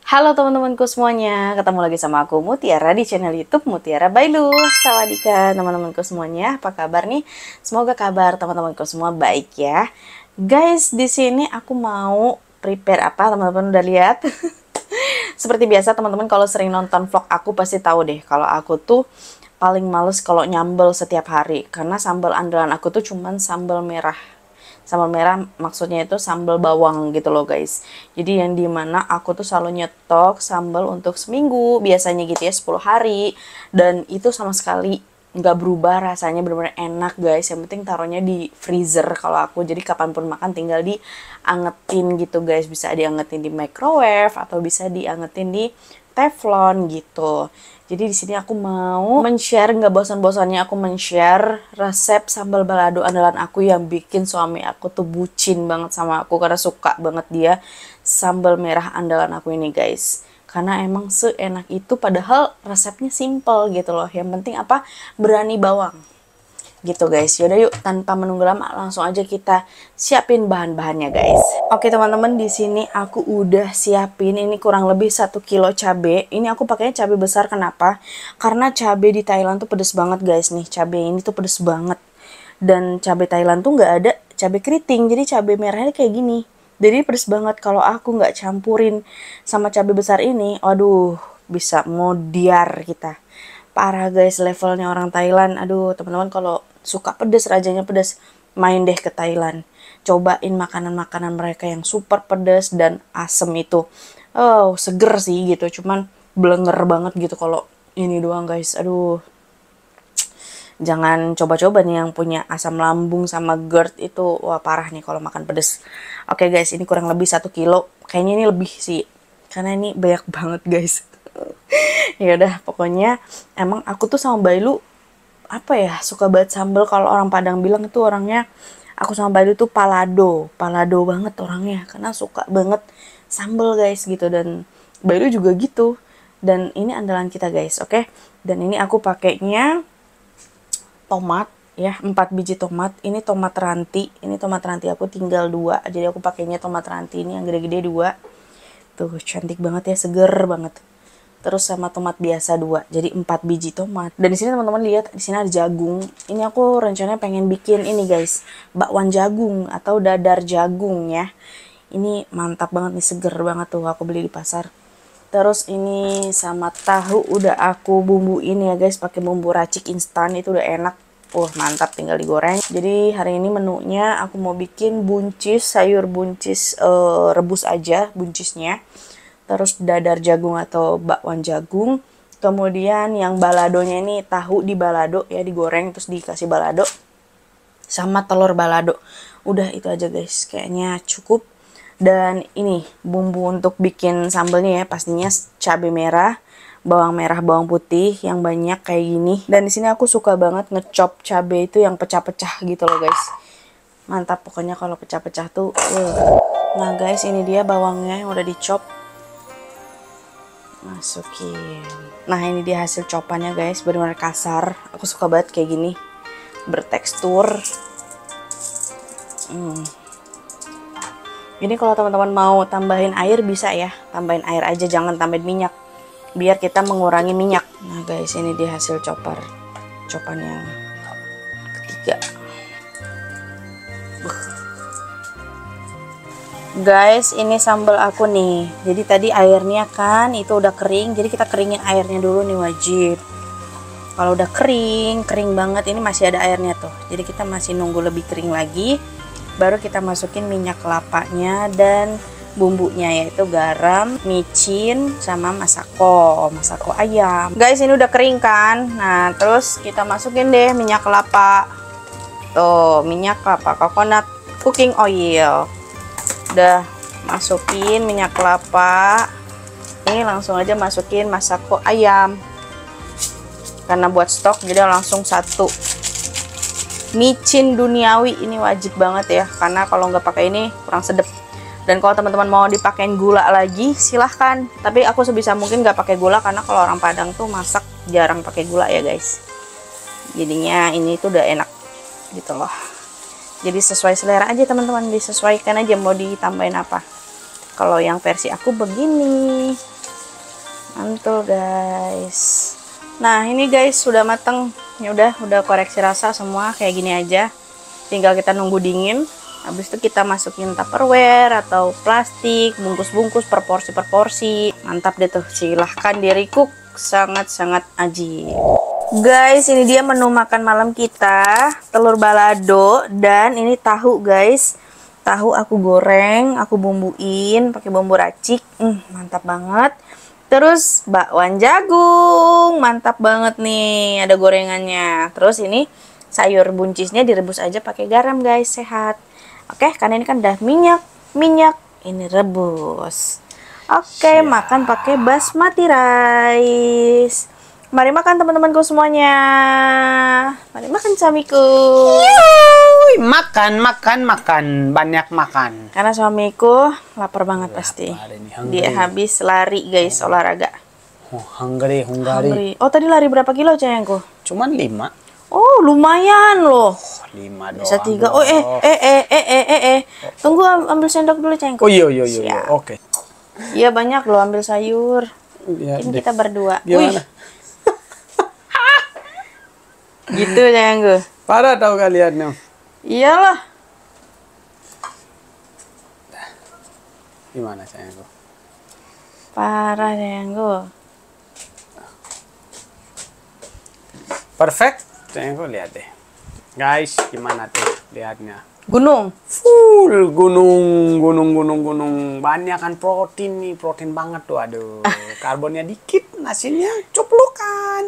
Halo teman-temanku semuanya, ketemu lagi sama aku Mutiara di channel YouTube Mutiara Bailu. Sawadika teman-temanku semuanya, apa kabar nih? Semoga kabar teman-temanku semua baik ya. Guys, di sini aku mau prepare apa? Teman-teman udah lihat? Seperti biasa teman-teman kalau sering nonton vlog aku pasti tahu deh kalau aku tuh paling males kalau nyambel setiap hari karena sambal andalan aku tuh cuman sambal merah. Sambal merah maksudnya itu sambal bawang gitu loh guys. Jadi yang dimana aku tuh selalu nyetok sambal untuk seminggu biasanya gitu ya 10 hari. Dan itu sama sekali nggak berubah rasanya, bener-bener enak guys. Yang penting taruhnya di freezer kalau aku, jadi kapanpun makan tinggal diangetin gitu guys. Bisa diangetin di microwave atau bisa diangetin di teflon gitu. Jadi di sini aku mau men-share, nggak bosan-bosannya aku men-share resep sambal balado andalan aku yang bikin suami aku tuh bucin banget sama aku karena suka banget dia sambal merah andalan aku ini guys. Karena emang seenak itu padahal resepnya simple gitu loh. Yang penting apa? Berani bawang. Gitu guys. Yaudah yuk tanpa menunggu lama langsung aja kita siapin bahan-bahannya guys. Oke teman-teman, di sini aku udah siapin ini kurang lebih 1 kilo cabe. Ini aku pakainya cabe besar, kenapa? Karena cabe di Thailand tuh pedes banget guys nih. Cabe ini tuh pedes banget. Dan cabe Thailand tuh nggak ada cabe keriting. Jadi cabe merahnya kayak gini. Jadi pedes banget. Kalau aku nggak campurin sama cabe besar ini, aduh bisa modiar kita. Parah guys levelnya orang Thailand. Aduh teman-teman kalau suka pedes, rajanya pedes, main deh ke Thailand. Cobain makanan-makanan mereka yang super pedes dan asem itu. Oh, seger sih gitu, cuman blenger banget gitu kalau ini doang guys. Aduh. Jangan coba-coba nih yang punya asam lambung sama GERD itu, wah parah nih kalau makan pedes. Oke guys, ini kurang lebih 1 kilo. Kayaknya ini lebih sih. Karena ini banyak banget guys. Ya udah, pokoknya emang aku tuh sama Bailu apa ya, suka banget sambal. Kalau orang Padang bilang itu orangnya, aku sama Bailu tuh palado banget orangnya karena suka banget sambal guys gitu. Dan Bailu juga gitu, dan ini andalan kita guys. Oke, dan ini aku pakainya tomat ya, 4 biji tomat. Ini tomat ranti, aku tinggal 2, jadi aku pakainya tomat ranti ini yang gede-gede 2 tuh, cantik banget ya, seger banget. Terus sama tomat biasa 2, jadi 4 biji tomat. Dan di sini teman-teman lihat, di sini ada jagung. Ini aku rencananya pengen bikin ini guys, bakwan jagung atau dadar jagung ya. Ini mantap banget nih, seger banget tuh, aku beli di pasar. Terus ini sama tahu udah aku bumbuin ya guys, pakai bumbu racik instan, itu udah enak. Mantap, tinggal digoreng. Jadi hari ini menunya aku mau bikin buncis, sayur buncis rebus aja buncisnya. Terus dadar jagung atau bakwan jagung. Kemudian yang baladonya ini tahu di balado ya, digoreng terus dikasih balado. Sama telur balado. Udah itu aja guys, kayaknya cukup. Dan ini bumbu untuk bikin sambalnya ya, pastinya cabai merah, bawang merah, bawang putih yang banyak kayak gini. Dan di sini aku suka banget ngecop cabai itu yang pecah-pecah gitu loh guys. Mantap pokoknya kalau pecah-pecah tuh. Nah guys, ini dia bawangnya yang udah dicop. Masukin. Nah ini dia hasil copannya guys, benar-benar kasar. Aku suka banget kayak gini, bertekstur. Ini kalau teman-teman mau tambahin air bisa ya, tambahin air aja, jangan tambahin minyak, biar kita mengurangi minyak. Nah guys, ini dia hasil copan yang ketiga. Guys, ini sambal aku nih. Jadi tadi airnya kan itu udah kering, jadi kita keringin airnya dulu nih, wajib. Kalau udah kering banget, ini masih ada airnya tuh. Jadi kita masih nunggu lebih kering lagi, baru kita masukin minyak kelapanya dan bumbunya, yaitu garam, micin, sama masako ayam. Guys, ini udah kering kan? Nah, terus kita masukin deh minyak kelapa. Tuh, minyak kelapa coconut cooking oil. Udah masukin minyak kelapa, ini langsung aja masukin masako ayam karena buat stok, jadi langsung 1. Micin duniawi ini wajib banget ya, karena kalau nggak pakai ini kurang sedep. Dan kalau teman-teman mau dipakein gula lagi silahkan, tapi aku sebisa mungkin nggak pakai gula karena kalau orang Padang tuh masak jarang pakai gula ya guys. Jadinya ini tuh udah enak gitu loh. Jadi sesuai selera aja teman-teman, disesuaikan aja mau ditambahin apa. Kalau yang versi aku begini. Mantul guys. Nah ini guys sudah mateng. Ya udah koreksi rasa semua kayak gini aja. Tinggal kita nunggu dingin. Habis itu kita masukin tupperware atau plastik, bungkus-bungkus per porsi. Mantap deh tuh. Silahkan di recook, sangat-sangat aji. Guys, ini dia menu makan malam kita. Telur balado dan ini tahu guys. Tahu aku goreng, aku bumbuin pakai bumbu racik. Mantap banget. Terus bakwan jagung, mantap banget nih, ada gorengannya. Terus ini sayur buncisnya direbus aja pakai garam guys, sehat. Oke, karena ini kan udah minyak ini rebus. Oke, makan pakai basmati rice. Mari makan teman-temanku semuanya. Mari makan suamiku. Makan, banyak makan. Karena suamiku lapar banget pasti. Dia habis lari guys, olahraga. Hungry. Oh, tadi lari berapa kilo sayangku? Cuman 5. Oh, lumayan loh. 5 doang. Bisa 3. Oh, Tunggu ambil sendok dulu sayangku. Oh iya. Oke. Iya banyak loh, ambil sayur. Ya, Ini kita berdua. Gimana? Gitu sayangku. Parah tau kalian nih. Iyalah. Gimana sayangku? Parah sayangku. Perfect. Sayangku lihat deh. Guys, gimana tuh lihatnya? Gunung. Full gunung. Banyak kan protein nih, protein banget tuh. Aduh, karbonnya dikit, nasinya cuplukan.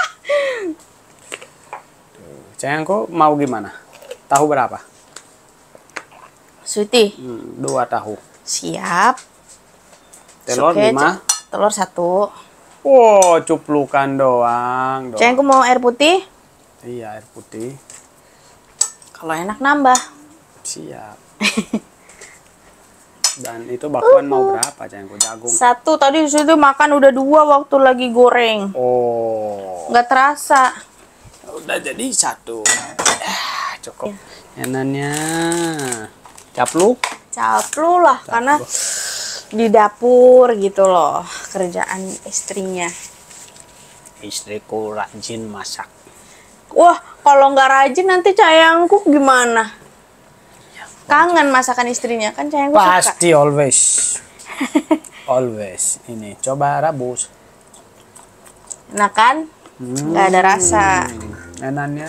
Sayangku mau gimana? Tahu berapa? Sweetie. 2 tahu. Siap. Telur 5. Telur 1. Wow, cuplukan doang. Sayangku mau air putih? Iya, air putih. Kalau enak nambah. Siap. Dan itu bakwan mau berapa sayangku? Jagung. 1 tadi disitu makan udah 2 waktu lagi goreng. Oh. Nggak terasa. Udah jadi 1. Cukup. Enaknya caplu lah karena di dapur gitu loh kerjaan istrinya. Istriku rajin masak. Wah, kalau nggak rajin nanti sayangku gimana? Kangen masakan istrinya kan sayangku suka. Pasti always. Always. Ini coba rebus. Nah kan? Nggak ada rasa. Enaknya.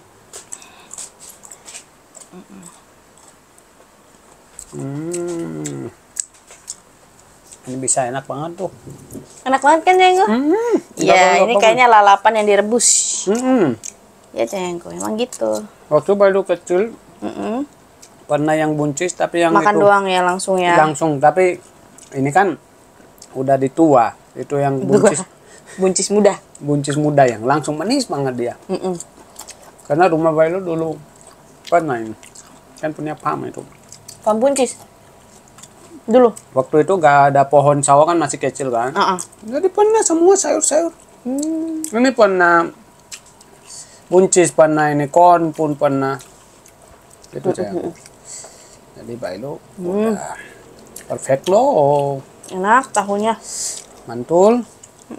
Ini bisa enak banget tuh. Enak banget kan sayangku? Ya ini kayaknya lalapan yang direbus. Ya sayangku, emang gitu. Waktu baru kecil pernah yang buncis tapi yang makan itu doang ya langsung ya. Langsung, tapi ini kan udah ditua. Itu yang buncis. Buncis muda. Buncis muda yang langsung manis banget dia. Karena rumah Bailo dulu pernah ini. Kan punya pam itu. Pam buncis? Dulu? Waktu itu gak ada pohon sawo kan masih kecil kan. Jadi pernah semua sayur-sayur. Ini pernah buncis, pernah ini kon pun pernah. Itu sayang. Jadi Bailo udah perfect loh. Enak tahunya. Mantul.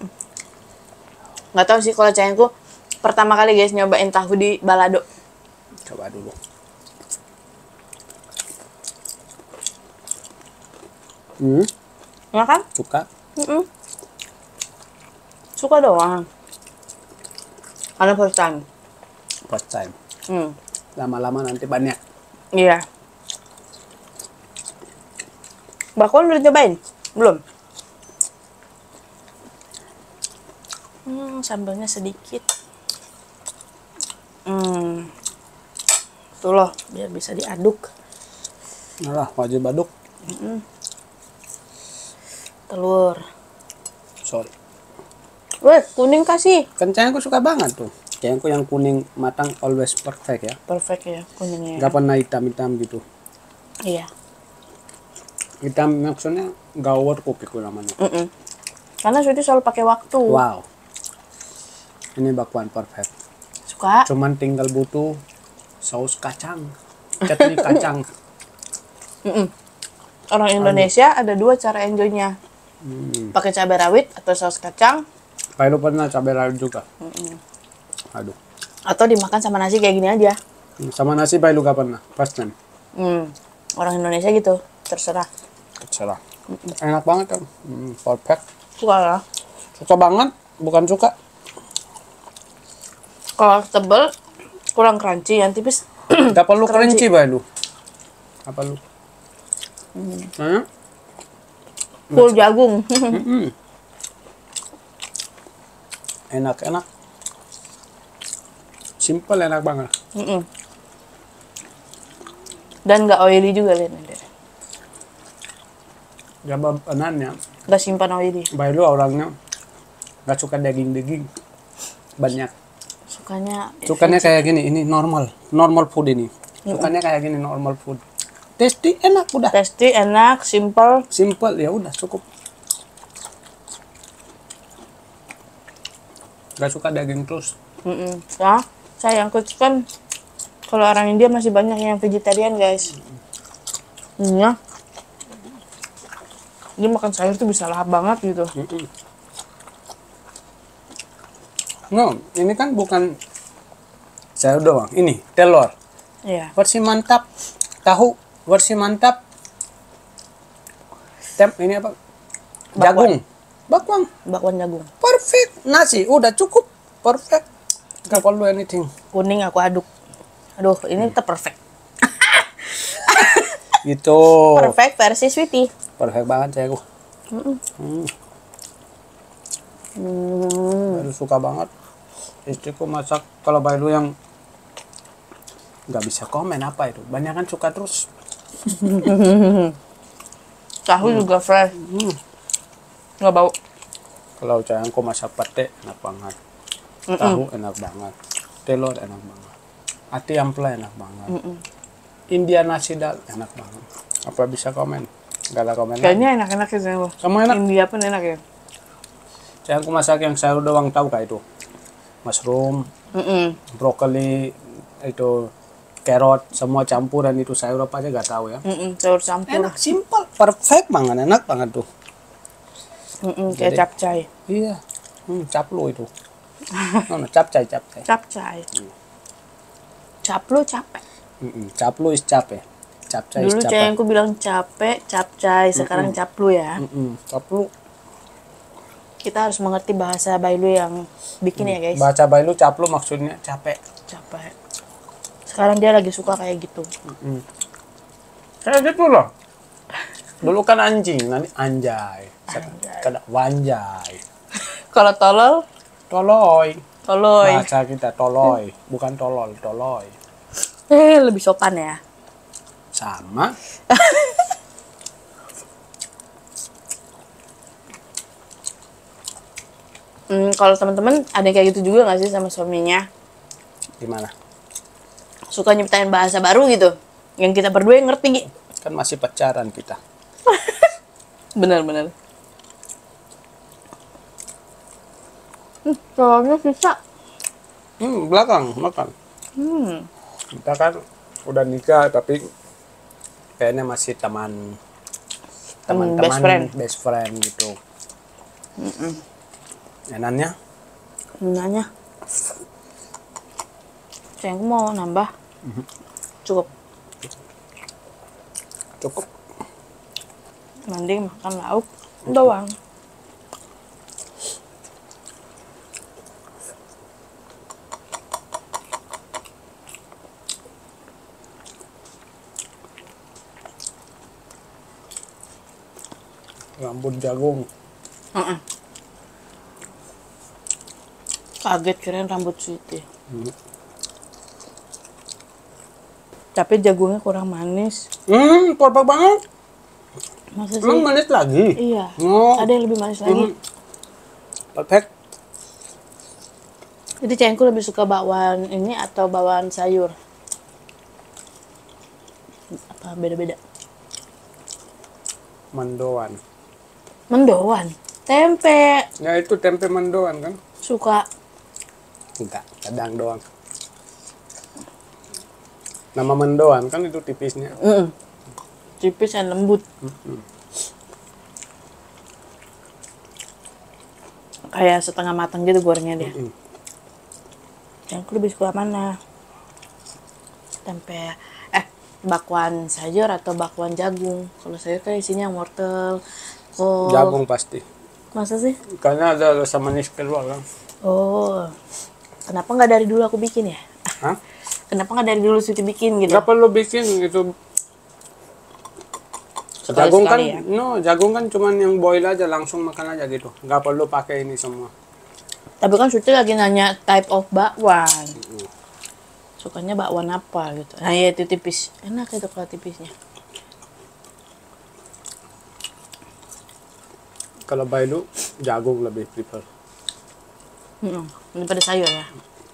Nggak tahu sih kalau sayangku pertama kali guys nyobain tahu di balado. Coba dulu. Enak kan? Suka? Suka doang. Karena first time. First time. Lama-lama nanti banyak. Iya. Bakwan udah cobain? Belum? Sambalnya sedikit. Tuh loh, biar bisa diaduk. Nah, wajib aduk. Telur. Sorry. Weh, kuning kasih. Kan sayangku suka banget tuh. Sayangku yang kuning matang always perfect ya. Perfect ya kuningnya. Gak pernah hitam-hitam gitu. Iya. Hitam maksudnya gak overcook itu namanya. Karena Sweetie selalu pakai waktu. Wow. Ini bakwan perfect. Suka. Cuman tinggal butuh saus kacang. Chutney kacang. Orang Indonesia ada dua cara enjoynya. Pakai cabai rawit atau saus kacang. Bailu pernah cabai rawit juga. Aduh. Atau dimakan sama nasi kayak gini aja. Sama nasi Bailu gak pernah. First time. Orang Indonesia gitu, terserah. Terserah. Enak banget kan. Perfect. Suka lah. Suka banget, bukan suka. Kalau tebel kurang crunchy, yang tipis. Gak perlu crunchy Bailu. Apa lu? Full jagung. Enak. Simple, enak banget. Dan nggak oily juga, lihat. Jabab anannya. Nggak simpan oily. Bailu orangnya nggak suka daging-daging banyak. Sukanya kayak gini, ini normal food ini. Sukanya kayak gini, normal food. Tasty, enak udah. Tasty, enak, simple. Simple, ya udah cukup. Gak suka daging terus. Ya, sayangku kan kalau orang India masih banyak yang vegetarian, guys. Iya. Dia makan sayur tuh bisa lahap banget gitu. No, ini kan bukan sayur doang. Ini telur. Iya. Versi mantap. Tahu. Versi mantap. Ini apa? Jagung. Bakwan jagung. Perfect. Nasi udah cukup. Perfect. Gak perlu anything. Kuning aku aduk. Aduh, ini tetap perfect. Gitu. Perfect versi sweetie. Perfect banget saya gua. Bailu suka banget. Istriku masak. Kalau Bailu yang nggak bisa komen apa itu. Banyak kan suka terus. Tahu juga fresh. Nggak bau. Kalau sayangku masak pete enak banget. Tahu enak banget. Telur enak banget. Ati ampla enak banget. India nasi dal enak banget. Apa bisa komen? Gak ada komen. Kayaknya enak-enak ya sayang. Kamu enak? India pun enak ya. Sayangku masak yang sayur doang, tahu kah itu? Mushroom, brokoli, itu carrot, semua campuran itu sayur apa aja gak tahu ya. Sayur campur. Enak, simple, perfect banget, enak banget tuh. Kayak capcay. Iya, caplu itu. Capcay. Capcay. Caplu capek. Caplu is capek. Capcay is Dulu capek. sayangku bilang capek, capcay, sekarang caplu ya. Caplu. Kita harus mengerti bahasa Bailu yang bikin ya, guys. Baca Bailu caplu maksudnya capek. Capek. Sekarang dia lagi suka kayak gitu. Kayak gitu loh. Dulu kan anjing, nanti anjay. Sekarang wanjay. Kalau tolol, Toloy. toloy. Bahasa kita toloy, bukan tolol, toloy. Lebih sopan ya. Sama. Kalau teman-teman ada yang kayak gitu juga nggak sih sama suaminya? Gimana? Suka nyiptain bahasa baru gitu, yang kita berdua yang ngerti. Kan masih pacaran kita. Bener-bener. Telurnya sisa. Belakang makan. Kita kan udah nikah tapi kayaknya masih teman-teman best friend gitu. Enaknya? Nanya. Sayangku mau nambah. Cukup. Mending makan lauk doang. Rambut jagung. Kaget kirain rambut sweetie. Tapi jagungnya kurang manis. Perfect banget. Masa sih? Emang manis lagi? Iya. Oh. Ada yang lebih manis lagi. Perfect. Jadi cengku lebih suka bakwan ini atau bakwan sayur? Apa beda-beda? Mendoan. Mendoan. Tempe. Ya itu tempe mendoan kan? Suka. Enggak, kadang doang. Nama mendoan kan itu tipisnya. Tipis dan lembut. Kayak setengah matang gitu gorengnya dia. Yang aku lebih suka mana? Tempe, bakwan sayur atau bakwan jagung. Kalau sayur kan isinya wortel, kol. Jagung pasti. Masa sih? Karena ada rasa manis keluar kan. Oh, kenapa nggak dari dulu aku bikin ya? Hah? Kenapa nggak dari dulu Siti bikin gitu? Nggak perlu bikin gitu. Jagung kan, ya? jagung kan cuman yang boil aja, langsung makan aja gitu. Nggak perlu pakai ini semua. Tapi kan Suti lagi nanya type of bakwan. Sukanya bakwan apa gitu. Nah ya itu tipis. Enak itu kalau tipisnya. Kalau Bailu, jagung lebih prefer. Daripada sayur ya.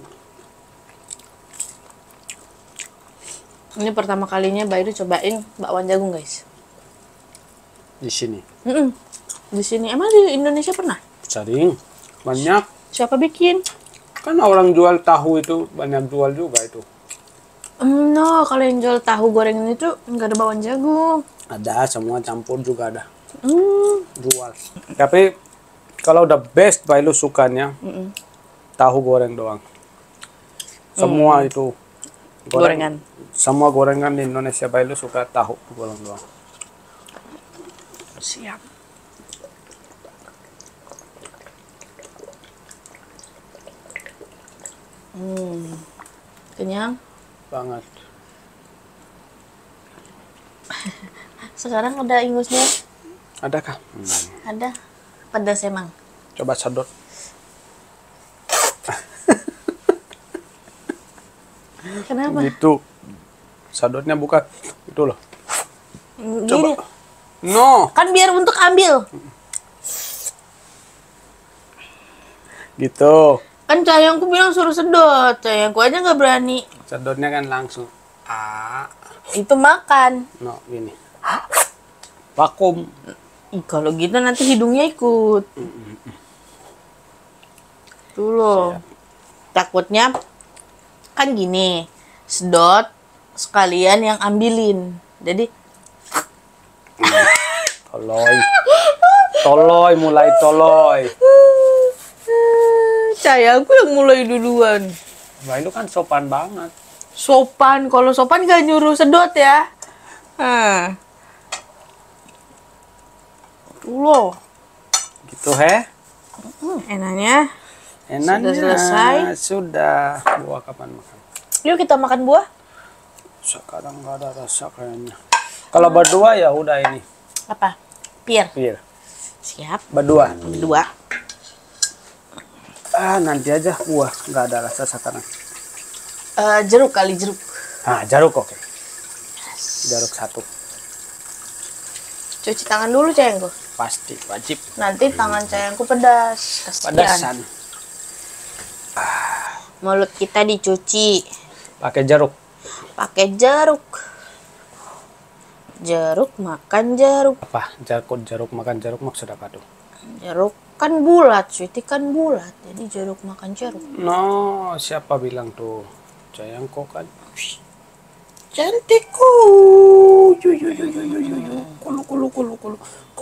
Ini pertama kalinya Baidu cobain bakwan jagung guys. Di sini. Di sini emang di Indonesia pernah? Sering. Banyak. Siapa bikin? Kan orang jual tahu itu banyak jual juga itu. No, kalau yang jual tahu gorengan itu nggak ada bakwan jagung. Ada, semua campur juga ada. Jual. Tapi kalau udah best Bailu sukanya tahu goreng doang. Semua itu Gorengan. Semua gorengan di Indonesia Bailu suka tahu goreng doang. Siap. Kenyang. Banget. Sekarang ada ingusnya? Adakah? Ada. Pedas emang. Coba sedot. Kenapa? Gitu. Sedotnya bukan itu loh. Gini. Coba. No. Kan biar untuk ambil. Gitu. Kan sayangku bilang suruh sedot. Sayangku aja nggak berani. Sedotnya kan langsung. Itu makan. No, gini. Vakum. Ih, kalau gitu nanti hidungnya ikut. Tuh loh. Takutnya kan gini. Sedot sekalian yang ambilin. Jadi Toloy, mulai toloy. sayangku yang mulai duluan. Wah, itu kan sopan banget. Sopan, kalau sopan gak nyuruh sedot ya. Tuh loh. Gitu he. Enaknya. Enaknya Sudah selesai. Sudah. Buah kapan makan? Yuk kita makan buah. Sekarang nggak ada rasa kayaknya. Kalau berdua ya udah ini. Apa? Pir. Pir. Siap. Berdua. Dua. Nanti aja buah. Nggak ada rasa sekarang. Jeruk kali jeruk. Jeruk oke. Jeruk satu. Cuci tangan dulu sayangku. Pasti wajib. Nanti tangan sayangku pedas. Kasihan. Pedasan. Mulut kita dicuci. Pakai jeruk. Pakai jeruk. Jeruk makan jeruk. Apa? Jeruk makan jeruk maksud apa tuh? Jeruk kan bulat, sweetie kan bulat. Jadi jeruk makan jeruk. No, siapa bilang tuh? Sayang kok kan. Cantikku. Kulu.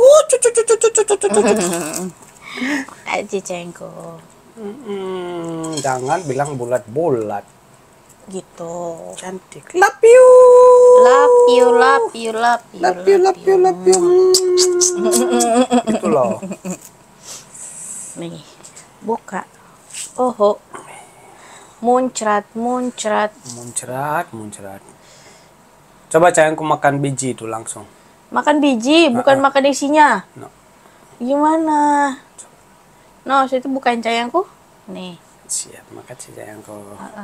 Aji cengko. Jangan bilang bulat-bulat. Gitu. Cantik. Love you. Love you. Gitu loh. Nih, buka. Oho. Muncrat. Muncrat. Coba sayangku makan biji itu langsung. Makan biji, bukan makan isinya. No. Gimana? No, itu bukan sayangku. Nih. Siap, makasih sayangku.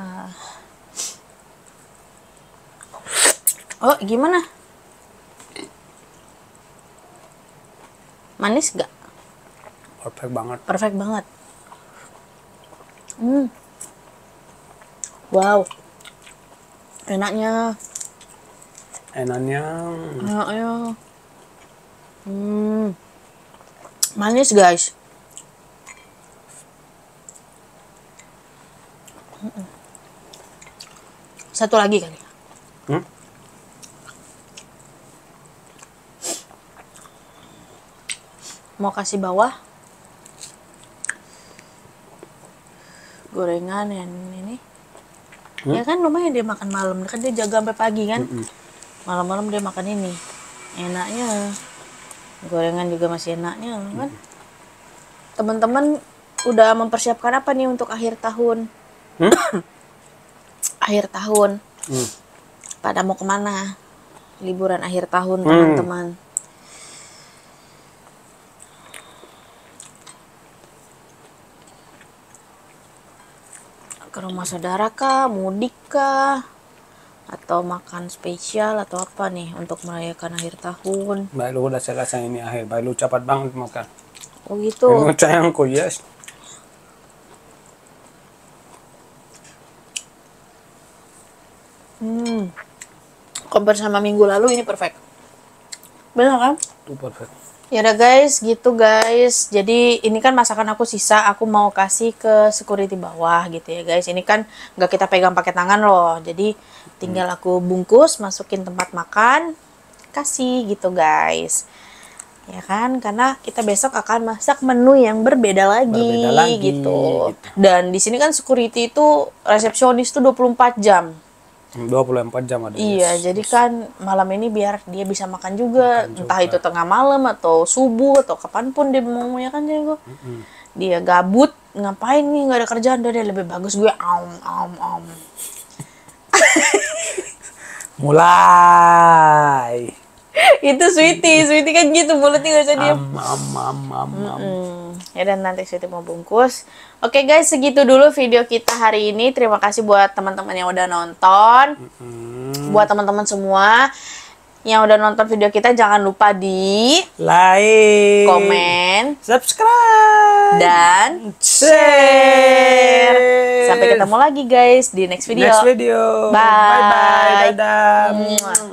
Oh, gimana? Manis gak? Perfect banget. Perfect banget. Wow. Enaknya. Manis guys. Satu lagi kali. mau kasih bawah gorengan yang ini. Ya kan lumayan dia makan malam, kan dia jaga sampai pagi kan. Malam-malam dia makan ini. Enaknya. Gorengan juga masih enaknya kan. Teman-teman udah mempersiapkan apa nih untuk akhir tahun? Akhir tahun. Pada mau kemana? Liburan akhir tahun teman-teman. Ke rumah saudara kah, mudik kah, atau makan spesial atau apa nih untuk merayakan akhir tahun? Baik lu udah selesai ini akhir, baik lu cepat banget makan. Oh gitu. Yang sayangku yes. Compare sama minggu lalu ini perfect. Benar kan? Itu perfect. Ya udah guys, gitu guys. Jadi ini kan masakan aku sisa, aku mau kasih ke security bawah gitu ya guys. Ini kan nggak kita pegang pakai tangan loh. Jadi tinggal aku bungkus, masukin tempat makan, kasih gitu guys. Ya kan, karena kita besok akan masak menu yang berbeda lagi gitu. Dan di sini kan security itu resepsionis tuh 24 jam. 24 jam ada. Iya, jadi kan malam ini biar dia bisa makan juga, entah itu tengah malam atau subuh atau kapanpun dia mau ya kan Jago. Dia gabut, ngapain nih, nggak ada kerjaan, dia lebih bagus gue Mulai. Itu Sweetie kan gitu mulutnya nggak usah diam. Ya dan nanti Sweetie mau bungkus. Oke guys, segitu dulu video kita hari ini. Terima kasih buat teman-teman yang udah nonton. Buat teman-teman semua yang udah nonton video kita, jangan lupa di like, komen, subscribe, dan share. Sampai ketemu lagi guys di next video. Bye. Bye. Dadah.